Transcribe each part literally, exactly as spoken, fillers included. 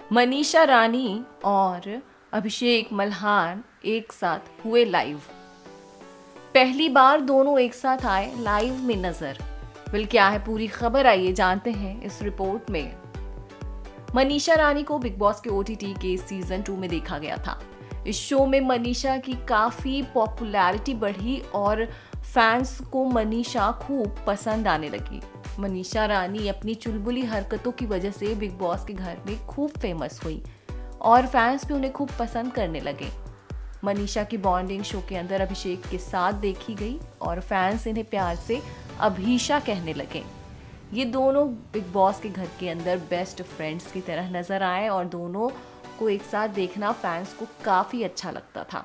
मनीषा रानी और अभिषेक मल्हान एक साथ हुए लाइव। पहली बार दोनों एक साथ आए लाइव में नजर। बिल क्या है पूरी खबर, आइए जानते हैं इस रिपोर्ट में। मनीषा रानी को बिग बॉस के ओटीटी के सीजन टू में देखा गया था। इस शो में मनीषा की काफी पॉपुलैरिटी बढ़ी और फैंस को मनीषा खूब पसंद आने लगी। मनीषा रानी अपनी चुलबुली हरकतों की वजह से बिग बॉस के घर में खूब फेमस हुई और फैंस भी उन्हें खूब पसंद करने लगे। मनीषा की बॉन्डिंग शो के अंदर अभिषेक के साथ देखी गई और फैंस इन्हें प्यार से अभीशा कहने लगे। ये दोनों बिग बॉस के घर के अंदर बेस्ट फ्रेंड्स की तरह नजर आए और दोनों को एक साथ देखना फैंस को काफी अच्छा लगता था।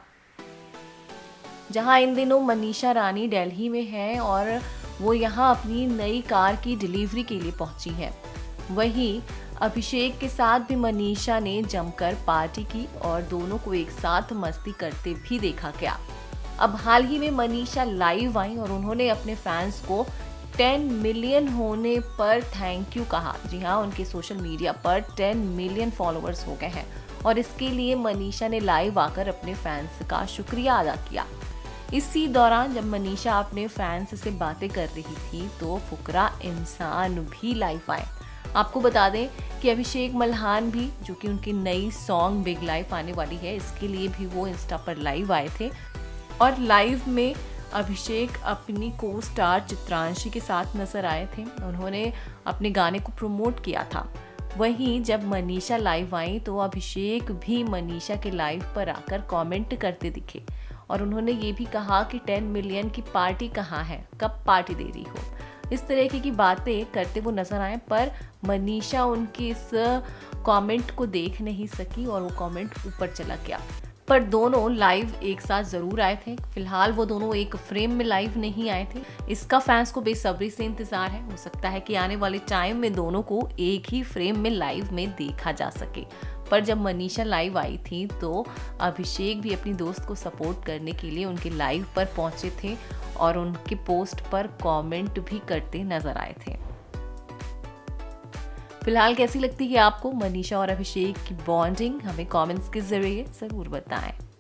जहां इन दिनों मनीषा रानी दिल्ली में है और वो यहां अपनी नई कार की डिलीवरी के लिए पहुंची है, वहीं अभिषेक के साथ भी मनीषा ने जमकर पार्टी की और दोनों को एक साथ मस्ती करते भी देखा गया। अब हाल ही में मनीषा लाइव आई और उन्होंने अपने फैंस को टेन मिलियन होने पर थैंक यू कहा। जी हाँ, उनके सोशल मीडिया पर टेन मिलियन फॉलोअर्स हो गए हैं और इसके लिए मनीषा ने लाइव आकर अपने फैंस का शुक्रिया अदा किया। इसी दौरान जब मनीषा अपने फैंस से बातें कर रही थी तो फुकरा इंसान भी लाइव आए। आपको बता दें कि अभिषेक मल्हान भी, जो कि उनकी नई सॉन्ग बिग लाइफ आने वाली है, इसके लिए भी वो इंस्टा पर लाइव आए थे और लाइव में अभिषेक अपनी को स्टार चित्रांशी के साथ नजर आए थे। उन्होंने अपने गाने को प्रमोट किया था। वहीं जब मनीषा लाइव आई तो अभिषेक भी मनीषा के लाइव पर आकर कमेंट करते दिखे और उन्होंने ये भी कहा कि टेन मिलियन की पार्टी कहाँ है, कब पार्टी दे रही हो, इस तरह की बातें करते वो नजर आए। पर मनीषा उनके इस कमेंट को देख नहीं सकी और वो कमेंट ऊपर चला गया। पर दोनों लाइव एक साथ जरूर आए थे। फिलहाल वो दोनों एक फ्रेम में लाइव नहीं आए थे। इसका फैंस को बेसब्री से इंतजार है। हो सकता है कि आने वाले टाइम में दोनों को एक ही फ्रेम में लाइव में देखा जा सके। पर जब मनीषा लाइव आई थी तो अभिषेक भी अपनी दोस्त को सपोर्ट करने के लिए उनके लाइव पर पहुंचे थे और उनके पोस्ट पर कमेंट भी करते नजर आए थे। फिलहाल कैसी लगती है आपको मनीषा और अभिषेक की बॉन्डिंग? हमें कमेंट्स के जरिए जरूर बताएं।